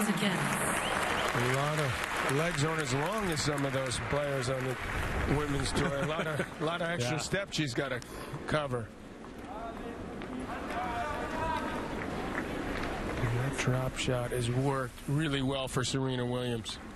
once again. A lot of legs aren't as long as some of those players on the women's tour. A lot of extra steps she's got to cover. And that drop shot has worked really well for Serena Williams.